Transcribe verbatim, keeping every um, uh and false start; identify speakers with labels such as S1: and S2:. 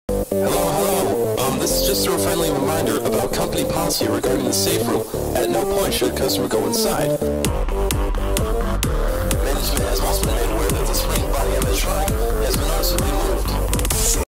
S1: Hello, hello. Um, this is just a friendly reminder about company policy regarding the safe room. At no point should a customer go inside.